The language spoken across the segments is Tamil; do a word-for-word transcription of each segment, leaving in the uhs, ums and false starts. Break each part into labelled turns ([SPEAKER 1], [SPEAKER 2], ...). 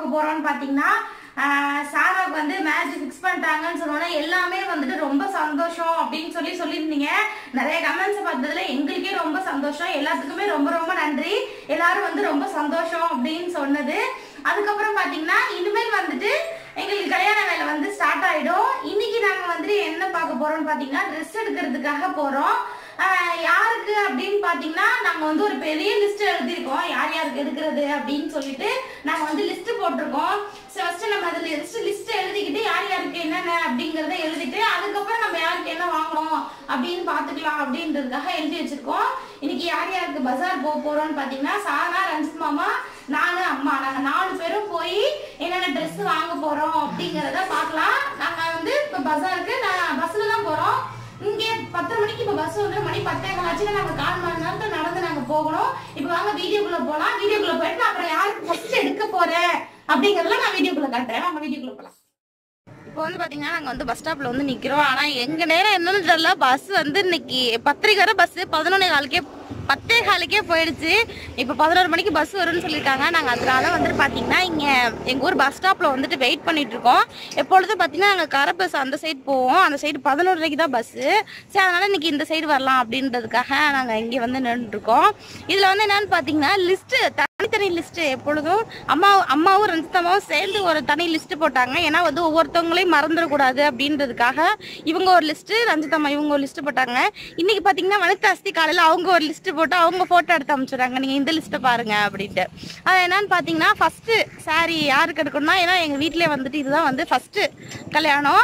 [SPEAKER 1] பார்க்க போறோம்னு பாத்தீங்கன்னா சாராவுக்கு வந்து மேட்ச் ஃபிக்ஸ் பண்ணிட்டாங்கன்னு சொன்னோன்னா எல்லாமே வந்துட்டு ரொம்ப சந்தோஷம் அப்படின்னு சொல்லி சொல்லியிருந்தீங்க. நிறைய கமெண்ட்ஸ் பார்த்ததுல எங்களுக்கே ரொம்ப சந்தோஷம். எல்லாத்துக்குமே ரொம்ப ரொம்ப நன்றி. எல்லாரும் வந்து ரொம்ப சந்தோஷம் அப்படின்னு சொன்னது. அதுக்கப்புறம் பாத்தீங்கன்னா இனிமேல் வந்துட்டு எங்களுக்கு கல்யாண வேலை வந்து ஸ்டார்ட் ஆயிடும். இன்னைக்கு நாங்க வந்துட்டு என்ன பார்க்க போறோம்னு பாத்தீங்கன்னா ட்ரெஸ் எடுக்கிறதுக்காக போறோம். யாருக்கு அப்படின்னு பாத்தீங்கன்னா நாங்க வந்து ஒரு பெரிய லிஸ்ட் எழுதிருக்கோம், யார் யாருக்கு எடுக்கிறது அப்படின்னு சொல்லிட்டு நாங்க வந்து லிஸ்ட் போட்டிருக்கோம். ஃபர்ஸ்ட் நம்ம அதுல லிஸ்ட் லிஸ்ட் எழுதிக்கிட்டு யார் யாருக்கு என்னென்ன அப்படிங்கறத எழுதிட்டு அதுக்கப்புறம் நம்ம யாருக்கு என்ன வாங்கணும் அப்படின்னு பாத்துக்கலாம் அப்படின்றதுக்காக எழுதி வச்சிருக்கோம். இன்னைக்கு யார் யாருக்கு பஜார் போக போறோம்னு பாத்தீங்கன்னா சாரா, ரஞ்சித் மாமா, நானு, அம்மா, நாங்க நாலு பேரும் போய் என்னென்ன ட்ரெஸ் வாங்க போறோம் அப்படிங்கறத பாக்கலாம். நாங்க வந்து இப்ப பஜாருக்கு நான் பஸ்ல தான் போறோம். இங்கே பத்தரை மணிக்கு இப்ப பஸ் வந்து மணி பத்தே காலாச்சுல நாங்க கால் மணி நேரத்துல நடந்து நாங்க போகணும். இப்ப வாங்க வீடியோக்குள்ள போலாம். வீடியோக்குள்ள போயிட்டு நான் அப்புறம் யாருக்கு ஃபர்ஸ்ட் எடுக்க போறேன் அப்படிங்கறத நான் வீடியோக்குள்ள காட்டுறேன். நம்ம வீடியோக்குள்ள போலாம். இப்போ வந்து பாத்தீங்கன்னா நாங்க வந்து பஸ் ஸ்டாப்ல வந்து நிக்கிறோம். ஆனா எங்க நேரம் என்னன்னு தெரியல, பஸ் வந்து இன்னைக்கு பத்திரிக்கை வர பஸ் பதினொன்னே காலுக்கே பத்தே காலுக்கே போயிடுச்சு. இப்போ பதினோரு மணிக்கு பஸ் வரும்னு சொல்லியிருக்காங்க. நாங்கள் அதனால வந்துட்டு பார்த்தீங்கன்னா இங்கே எங்கள் ஊர் பஸ் ஸ்டாப்பில் வந்துட்டு வெயிட் பண்ணிட்டு இருக்கோம். எப்பொழுதும் பார்த்தீங்கன்னா நாங்கள் கரை பஸ் அந்த சைடு போவோம். அந்த சைடு பதினோருக்கு தான் பஸ்ஸு. சரி, அதனால இன்னைக்கு இந்த சைடு வரலாம் அப்படின்றதுக்காக நாங்கள் இங்கே வந்து நின்றுருக்கோம். இதில் வந்து என்னன்னு பார்த்தீங்கன்னா லிஸ்ட்டு தனித்தனி லிஸ்ட்டு எப்பொழுதும் அம்மா அம்மாவும் ரஞ்சிதம்மாவும் சேர்ந்து ஒரு தனி லிஸ்ட்டு போட்டாங்க. ஏன்னா வந்து ஒவ்வொருத்தவங்களையும் மறந்துடக்கூடாது அப்படின்றதுக்காக இவங்க ஒரு லிஸ்ட்டு, ரஞ்சிதம்மா இவங்க ஒரு லிஸ்ட்டு போட்டாங்க. இன்னைக்கு பார்த்தீங்கன்னா வனிதாஸ்தி காலையில் அவங்க ஒரு லிஸ்ட்டு போட்டு அவங்க போட்டோ எடுத்து அனுப்பிச்சுறாங்க, நீங்க இந்த லிஸ்ட்டை பாருங்க அப்படின்ட்டு. அது என்னன்னு பாத்தீங்கன்னா ஃபர்ஸ்ட் சாரி யாருக்கு எடுக்கணும்னா, ஏன்னா எங்க வீட்லயே வந்துட்டு இதுதான் வந்து ஃபர்ஸ்ட் கல்யாணம்,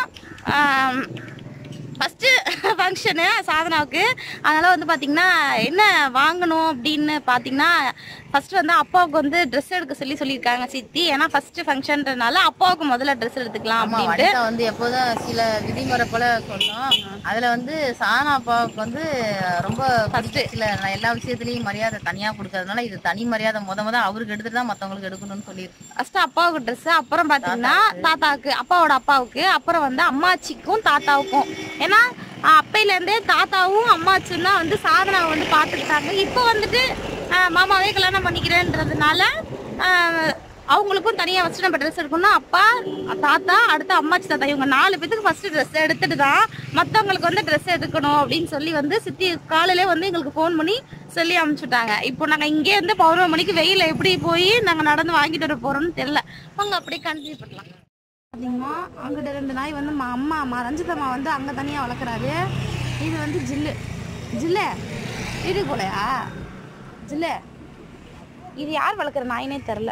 [SPEAKER 1] ஃபர்ஸ்ட் ஃபங்க்ஷனு சாதனாவுக்கு. அதனால வந்து பாத்தீங்கன்னா என்ன வாங்கணும் அப்படின்னு பாத்தீங்கன்னா ஃபர்ஸ்ட் வந்து அப்பாவுக்கு வந்து ட்ரெஸ் எடுக்க சொல்லி சொல்லியிருக்காங்க சித்தி. ஏன்னா ஃபர்ஸ்ட் ஃபங்க்ஷன்றனால அப்பாவுக்கு முதல்ல ட்ரெஸ் எடுத்துக்கலாம் அப்படின்ட்டு
[SPEAKER 2] வந்து எப்போதும் சில விதிமுறை போல சொன்னோம். அதுல வந்து சாதனா அப்பாவுக்கு வந்து ரொம்ப ஃபர்ஸ்ட் சில எல்லா விஷயத்துலயும் மரியாதை தனியா கொடுக்கறதுனால இது தனி மரியாதை முத முத அவருக்கு எடுத்துட்டு தான் மத்தவங்களுக்கு எடுக்கணும்னு சொல்லியிருக்கு.
[SPEAKER 1] ஃபர்ஸ்ட் அப்பாவுக்கு ட்ரெஸ், அப்புறம் பாத்தீங்கன்னா தாத்தாவுக்கு, அப்பாவோட அப்பாவுக்கு, அப்புறம் வந்து அம்மாச்சிக்கும் தாத்தாவுக்கும். ஏன்னா அப்பையில இருந்தே தாத்தாவும் அம்மாச்சும் தான் வந்து சாதனாவை வந்து பாத்துக்கிட்டாங்க. இப்போ வந்துட்டு மாமாவே கல்யாணம் பண்ணிக்கிறேன்றதுனால அவங்களுக்கும் தனியா வச்சு நம்ம ட்ரெஸ் எடுக்கணும்னா அப்பா, தாத்தா, அடுத்து அம்மாச்சி, தாத்தா இவங்க நாலு பேத்துக்கு ஃபர்ஸ்ட் ட்ரெஸ் எடுத்துட்டு தான் மற்றவங்களுக்கு வந்து ட்ரெஸ் எடுக்கணும் அப்படின்னு சொல்லி வந்து சித்தி காலையிலே வந்து எங்களுக்கு ஃபோன் பண்ணி சொல்லி அனுப்பிச்சுட்டாங்க. இப்போ நாங்கள் இங்கே இருந்து பதினோரு மணிக்கு வெயில எப்படி போய் நாங்கள் நடந்து வாங்கிட்டு வர போறோம்னு தெரியல. அவங்க அப்படியே கண்டினியூ பண்ணலாம். பார்த்தீங்கன்னா அங்கிட்ட ரெண்டு நாய் வந்து அம்மா அம்மா ரஞ்சிதம்மா வந்து அங்கே தனியாக வளர்க்குறாரு. இது வந்து ஜில்லு ஜில்லு இது போலையா ஜில்லு, இது யார் வளர்க்குற நாயினே தெரில.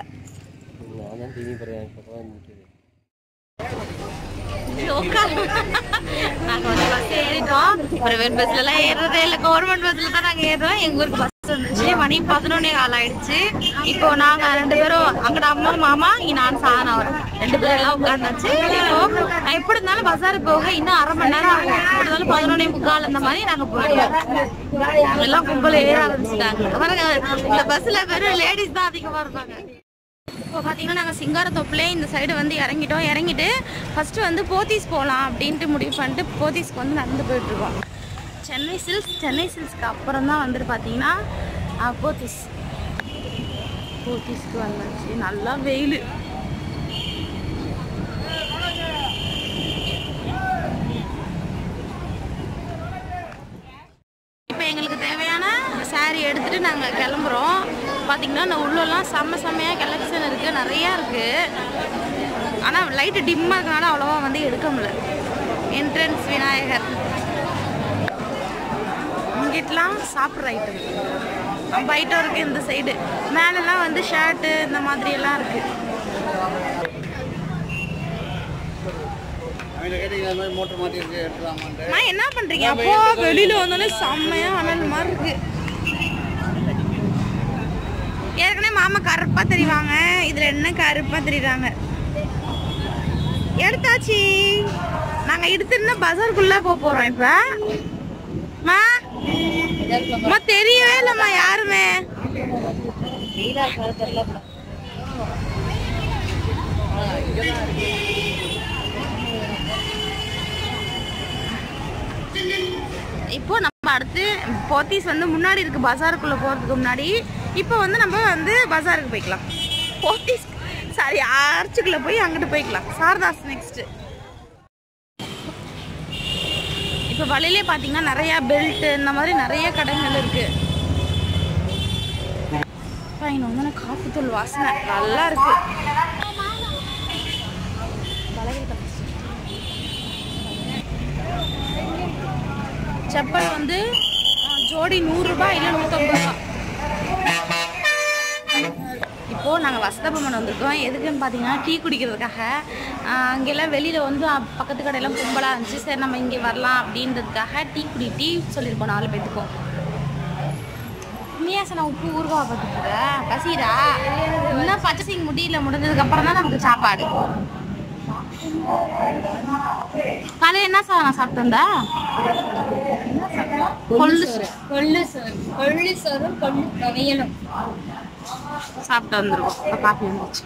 [SPEAKER 1] நாங்க வந்து பஸ் ஏறிட்டோம். பிரைவேட் பஸ்ல எல்லாம் ஏறுறதே இல்லை, கவர்மெண்ட் பஸ்ல தான் நாங்க ஏறுறோம். எங்க ஊருக்கு பஸ் வந்துச்சு. மணி பதினொன்னே கால் ஆயிடுச்சு. இப்போ நாங்க ரெண்டு பேரும் அங்கட அம்மா மாமா இங்க நான் சாதனா வரோம் ரெண்டு பேரும் எல்லாம் உட்கார்ந்தாச்சு. இப்போ எப்படி இருந்தாலும் பஸாருக்கு போக இன்னும் அரை மணி நேரம் ஆகும். எப்படி இருந்தாலும் பதினொன்னே முக்கால் அந்த மாதிரி நாங்க போயிடுவோம். எல்லாம் கும்பல ஏற ஆரம்பிச்சுட்டாங்க. இந்த பஸ்ல வெறும் லேடிஸ் தான் அதிகமா இருப்பாங்க. இப்போ பார்த்தீங்கன்னா நாங்கள் சிங்காரத்தோப்பிலே இந்த சைடு வந்து இறங்கிட்டோம். இறங்கிட்டு ஃபஸ்ட்டு வந்து போத்தீஸ் போகலாம் அப்படின்ட்டு முடிவு பண்ணிட்டு போத்தீஸ்க்கு வந்து நடந்து போயிட்டுருக்கோம். சென்னை சில்க்ஸ் சென்னை சில்க்ஸ்க்கு அப்புறம் தான் வந்துட்டு பார்த்தீங்கன்னா போத்தீஸ் போத்தீஸ்க்கு வந்தாச்சு. நல்லா வெயில். இப்போ எங்களுக்கு தேவையான சாரீ எடுத்துகிட்டு நாங்கள் கிளம்புறோம். பார்த்தீங்கன்னா இந்த உள்ளெல்லாம் செம்ம செம்மையாக கலெக்ஷன் இருக்குது, நிறையா இருக்குது. ஆனால் லைட்டு டிம்மாக இருக்கனால அவ்வளோவா வந்து எடுக்க முடியல. என்ட்ரன்ஸ் விநாயகர், இங்கிட்டலாம் சாப்பிட்ற ஐட்டம் நம்ம ஐட்டம் இருக்குது. இந்த சைடு மேலெல்லாம் வந்து ஷர்ட்டு இந்த மாதிரி எல்லாம் இருக்குது. என்ன பண்ணுறீங்க? அப்போ வெளியில் வந்தோடனே செம்மையாக அனல் மாதிரி இருக்குது. ஏற்கனவே மாமா கருப்பா தெரிவாங்க, இதுல என்ன கருப்பா தெரியுறாங்க. எடுத்தாச்சு. நாங்க எடுத்துருந்தா பஜாருக்குள்ள போக போறோம். இப்ப தெரியவே இல்லம்மா யாருமே. இப்போ நம்ம அடுத்து போத்தீஸ் வந்து முன்னாடி இருக்கு பஜாருக்குள்ள போறதுக்கு முன்னாடி. இப்போ வந்து நம்ம வந்து பஜாருக்கு போய்க்கலாம். போத்தீஸ் சரி, ஆர்ச்சுக்குள்ள போய் அங்கிட்டு போய்க்கலாம். சாரதாஸ் நெக்ஸ்ட். இப்போ வழியிலே பார்த்தீங்கன்னா நிறைய பெல்ட் இந்த மாதிரி நிறைய கடைகள் இருக்கு. இங்க வந்து காஃபி தூள் வாசனை நல்லா இருக்கு. செப்பல் வந்து ஜோடி நூறு ரூபாய் இல்லை நூற்றம்பது ரூபா. இப்போ நாங்கள் வசதபவன் வந்திருக்கோம். எதுக்குன்னு பார்த்தீங்கன்னா டீ குடிக்கிறதுக்காக. அங்கெல்லாம் வெளியில் வந்து பக்கத்து கடையெல்லாம் கும்பலாக இருந்துச்சு. சரி நம்ம இங்கே வரலாம் அப்படின்றதுக்காக டீ குடி டீ சொல்லியிருப்போம் நாலு பேத்துக்கும். உண்மையாச நான் உப்பு ஊறுகா பார்த்துக்கிற பசிரா இன்னும் பச்சசிங் முடியல. முடிஞ்சதுக்கப்புறம் தான் நமக்கு சாப்பாடு. காலையில் என்ன சார் நான் சாப்பிட்டேன்டா? கொள்ளு கொள்ளு சோறு கொள்ளு சோறும் கொள்ளு துவையலும் சாப்பிட்டு வந்துருக்கோம். இப்போ காஃபி வந்துச்சு.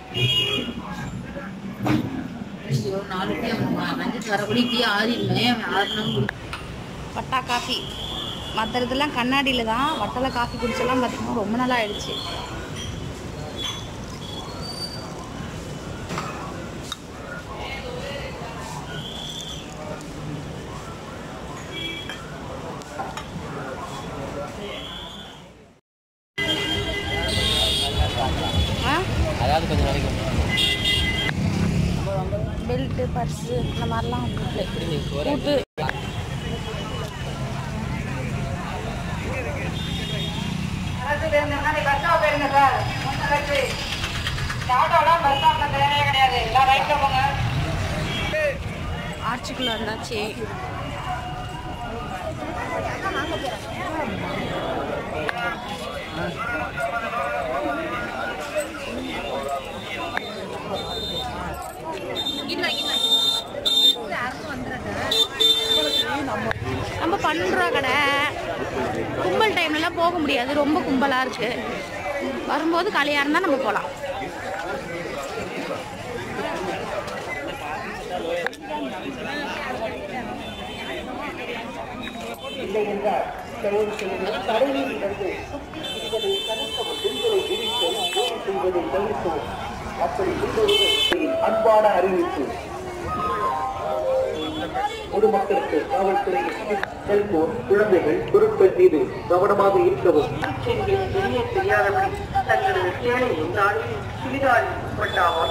[SPEAKER 2] ஐயோ நாலு டீ நஞ்சு வரக்கூடிய டீ ஆறிடுமே.
[SPEAKER 1] வட்டா காஃபி மற்ற இதெல்லாம் கண்ணாடியில் தான். வட்டலை காஃபி குடிச்செல்லாம் பார்த்தீங்கன்னா ரொம்ப நாளாக ஆயிடுச்சு. பெல்ட்டு பர்ஸு இந்த மாதிரிலாம் கூட்டு ஆர்ச்சுக்குள்ள இருந்தாச்சு. நம்ம பன்னெண்டு ரூபா கடை. கும்பல் டைம்லலாம் போக முடியாது, ரொம்ப கும்பலாக இருக்கு. வரும்போது காலியாக இருந்தால் நம்ம போகலாம்.
[SPEAKER 3] அன்பான அறிவிப்பு. பொதுமக்களுக்கு காவல்துறையின் செல்போன் குழந்தைகள் பொருட்கள் மீது கவனமாக இருக்கவும். தெரிய தெரியாதபடி தங்களது சேலை இருந்தாலும் சிறிதால் பட்டாமல்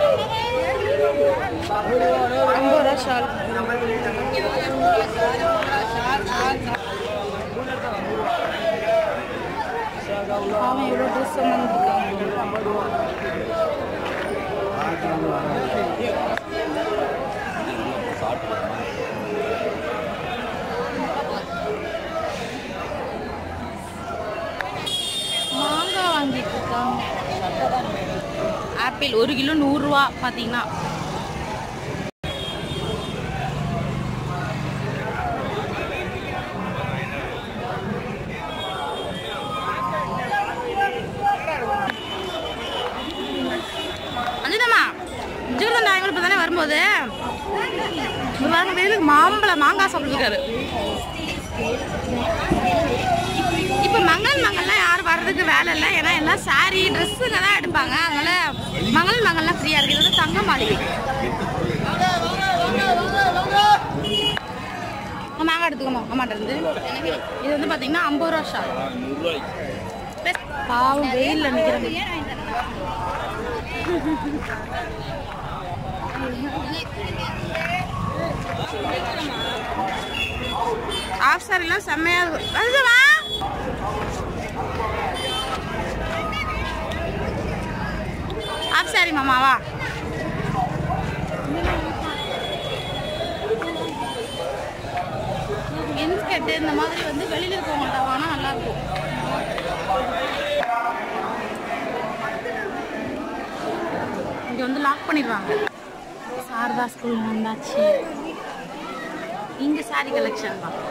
[SPEAKER 1] அவன் எவ்வளோ ட்ரெஸ் மாங்காய் வாங்கிட்டு இருக்காங்க. ஆப்பிள் ஒரு கிலோ நூறுரூவா பார்த்தீங்கன்னா. இப்போ தானே வரும்போது வெயிலுக்கு மாம்பழம் மாங்காய் சாப்பிட்டுருக்காரு. இப்போ மங்கள் மங்கள்லாம் யாரும் வர்றதுக்கு வேலை இல்லை. ஏன்னா எல்லாம் சாரி ட்ரெஸ்ஸுங்க தான் எடுப்பாங்க. அதனால மங்கள் மங்கள்லாம் ஃப்ரீயாக இருக்குது. இது வந்து தங்க மாளிகை. மாங்காய் எடுத்துக்கோமா அம்மாட்ட இருந்து. இது வந்து பார்த்தீங்கன்னா ஐம்பது ரூபா ஷால். பாவம் வெயிலில் நிற்கிறாங்க. ஆஃப் சாரிலாம் செம்மையா இருக்கும். ஆஃப் சாரி மாமாவா? இன்ஸ்கர்ட் இந்த மாதிரி வந்து வெளியில இருக்கவங்கள்ட்ட வாங்கினா நல்லா இருக்கும். இங்க வந்து லாக் பண்ணிடுவாங்க. சாரதா ஸ்கூல் வந்தாச்சு. இங்க சாரி கலெக்ஷன் தான்.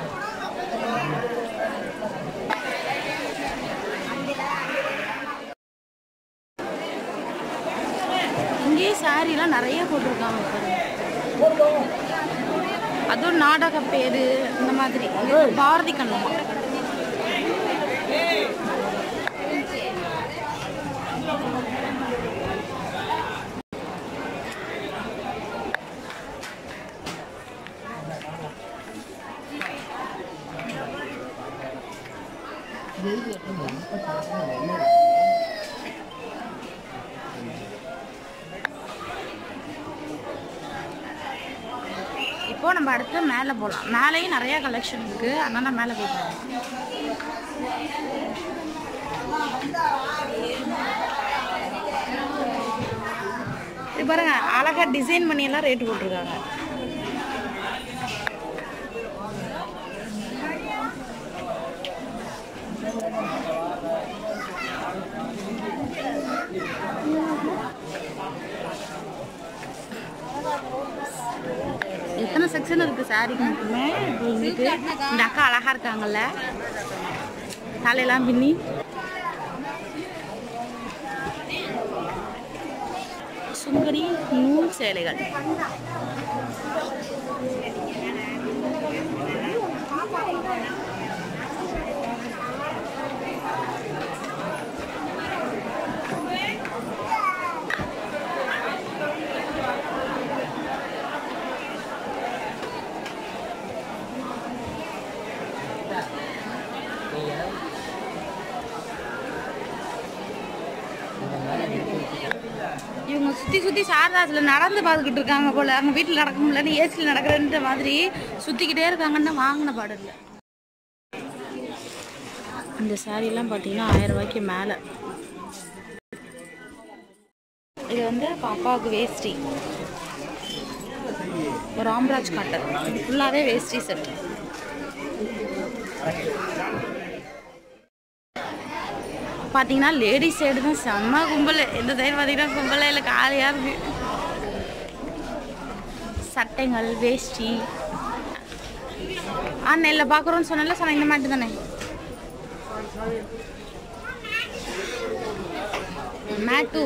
[SPEAKER 1] இங்கே சாரிலாம் நிறைய போட்டிருக்காங்க. அதுவும் நாடக பேரு இந்த மாதிரி பாரதி கண்ணம்மா. இப்போ நம்ம அடுத்து மேலே போகலாம். மேலேயும் நிறைய கலெக்ஷன் இருக்கு, அதனால மேலே போய் பாருங்க. இது பாருங்க, அழகா டிசைன் பண்ணி எல்லாம் ரேட் போட்டிருக்காங்க. எத்தனை செக்ஷன் இருக்கு சாரிக்கு மட்டுமே. உங்களுக்கு இந்த அக்கா அழகா இருக்காங்கல்ல, தலையெல்லாம் பின்னி. சுங்கரி நூல் சேலைகள். இவங்க சுற்றி சுற்றி சாரதாசில் நடந்து பார்த்துக்கிட்டு இருக்காங்க போல். அவங்க வீட்டில் நடக்க முடியலன்னு ஏசியில் நடக்கிறன்ற மாதிரி சுற்றிக்கிட்டே இருக்காங்கன்னு வாங்கின பாடு இல்லை. இந்த சாரீலாம் பார்த்தீங்கன்னா ஆயிரம் ரூபாய்க்கு மேலே. இது வந்து பாப்பாவுக்கு வேஷ்டி, ஒரு ராம்ராஜ் காட்டன். இது ஃபுல்லாகவே வேஷ்டி செட். பார்த்தீங்கன்னா லேடிஸ் சைடு தான் செம்ம கும்பல். இந்த சைடு பார்த்தீங்கன்னா கும்பலே இல்லை, காலியாக இருக்கு. சட்டைகள், வேஷ்டி. ஆ நெல்லில் பார்க்குறோன்னு சொன்னால சொன்ன இந்த மாதிரி தானே. மேட்டு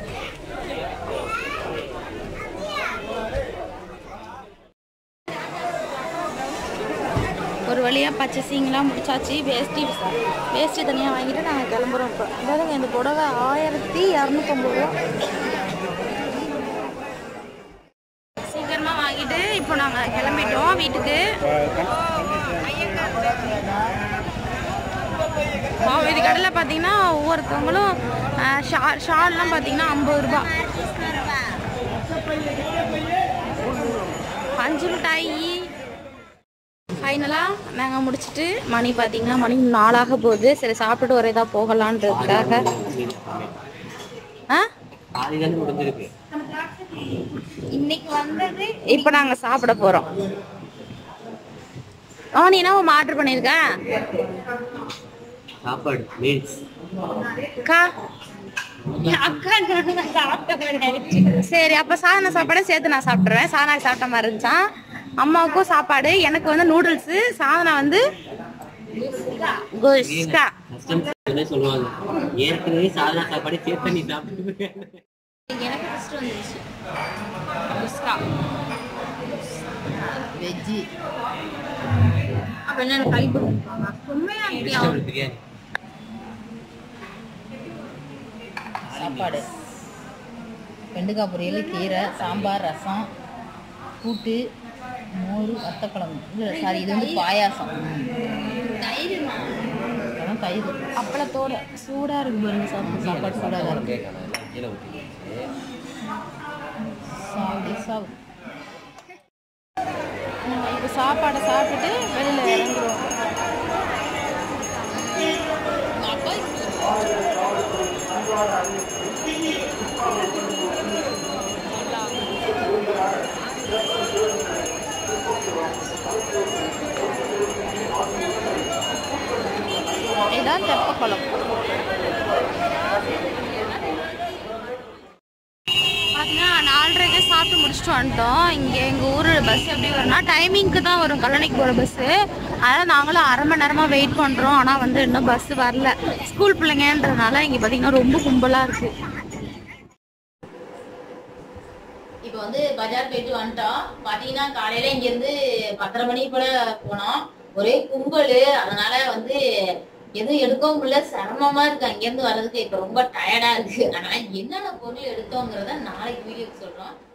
[SPEAKER 1] ஒரு வழியாக பச்சைசிங்கெலாம் முடிச்சாச்சு. வேஷ்டி வேஷ்டி தனியாக வாங்கிட்டு நாங்கள் கிளம்புறோம். இப்போ அதாவது இந்த புடவை ஆயிரத்தி இரநூத்தம்பது ரூபா. சீக்கிரமாக வாங்கிட்டு இப்போ நாங்கள் கிளம்பிட்டோம் வீட்டுக்கு. இது கடையில் பார்த்தீங்கன்னா ஒவ்வொருத்தவங்களும் ஷால் ஷால்லாம் பார்த்தீங்கன்னா ஐம்பது ரூபா. அஞ்சு மிட்டாய். ஃபைனலாக நாங்கள் முடிச்சுட்டு மணி பார்த்தீங்கன்னா மணி நாளாக போகுது. சரி சாப்பிட்டுட்டு ஒரே தான் போகலான்றதுக்காக. ஆ இன்னைக்கு வந்தது. இப்போ நாங்கள் சாப்பிட போகிறோம். ஆ நீ என்ன ஆர்டர் பண்ணியிருக்க?
[SPEAKER 4] சாப்பாடு மீல்ஸ்.
[SPEAKER 1] அக்கா அக்கா சரி, அப்போ சாதன சாப்பாடை சேர்த்து நான் சாப்பிட்றேன். சாதனா சாப்பிட்ட மாதிரி இருந்துச்சான். அம்மாவுக்கும் சாப்பாடு, எனக்கு வந்து நூடுல்ஸு, சாதனா வந்து குஸ்கா.
[SPEAKER 4] சொல்லுவாங்க ஏற்கனவே சாதனா சாப்பாடு சேர்த்து நீ சாப்பிட்டு.
[SPEAKER 2] எனக்கு ஃபர்ஸ்ட் வந்துருச்சு
[SPEAKER 1] குஸ்கா
[SPEAKER 2] வெஜ்ஜி.
[SPEAKER 1] அப்போ என்ன கை போட்டுருப்பாங்க உண்மையாக
[SPEAKER 2] சாப்பாடு, வெண்டைக்காய் பொரியல், கீரை, சாம்பார், ரசம், கூட்டு, மோர், வத்தக்குழம்பு. இல்லை சாரி, இது வந்து பாயாசம். தயிர் தயிர்
[SPEAKER 1] அப்பளத்தோட சூடாக இருக்கு பாருங்க. சாப்பிட்டு
[SPEAKER 2] சாப்பாடு சூடாக தான் இருக்கு. சாப்பிடு சாப்பிடு.
[SPEAKER 1] இப்போ சாப்பாடை சாப்பிட்டுட்டு வெளியில் இறங்குறோம். இதான் தெப்பக்குளம். பார்த்தீங்கன்னா நாலரைக்கே சாப்பிட்டு முடிச்சுட்டு வந்துட்டோம். இங்கே எங்கள் ஊர் பஸ் எப்படி வரும்னா டைமிங்க்கு தான் வரும், கல்லணைக்கு போகிற பஸ்ஸு. அதனால் நாங்களும் அரை மணி நேரமாக வெயிட் பண்ணுறோம். ஆனால் வந்து இன்னும் பஸ்ஸு வரல. ஸ்கூல் பிள்ளைங்கன்றதுனால இங்கே பார்த்தீங்கன்னா ரொம்ப கும்பலாக இருக்குது.
[SPEAKER 2] இப்போ வந்து பஜார் போயிட்டு வந்துட்டோம். பார்த்தீங்கன்னா காலையில் இங்கேருந்து பத்தரை மணி போல போனோம். ஒரே கும்பல். அதனால வந்து எதுவும் எடுக்கவும் முடியல, சிரமமா இருக்கு அங்கேருந்து வர்றதுக்கு. இப்போ ரொம்ப டயர்டா இருக்கு. அதனால என்னென்ன பொருள் எடுத்தோங்கிறத நாளைக்கு வீடியோக்கு சொல்றோம்.